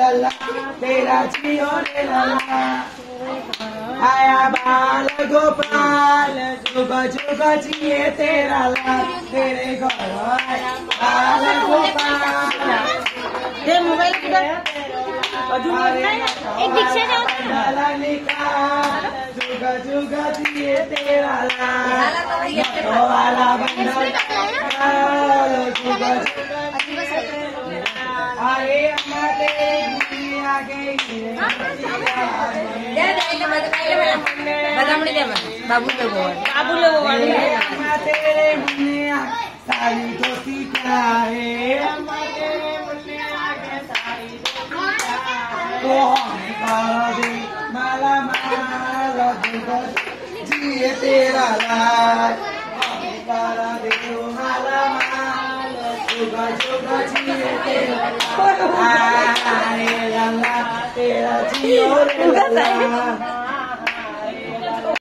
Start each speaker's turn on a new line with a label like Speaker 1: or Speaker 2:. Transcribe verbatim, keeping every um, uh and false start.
Speaker 1: लल्ला तेरा जियो रे लल्ला आया बाल गोपाल जुग जुग जिए तेरा लाल तेरे घर आया बाल गोपाल
Speaker 2: दे मोबाइल किधर एक दीक्षा
Speaker 1: जुग जुग जिए तेरा लाल वाला बंदा जुग अरे अम्मा तेरे दुनिया गई
Speaker 2: बाबू लोग बाबू लोग
Speaker 1: अम्मा तेरे मुन्ने सारी दोस्ती क्या है अम्मा तेरे मुन्ने आगे सारी दोस्ती क्या है तो हमें कर दे माला माला जुगा जिए तेरा लाल हमें कर दे माला माला जुगा जुगा जिए तेरा लाल तेरा जियो रे लाल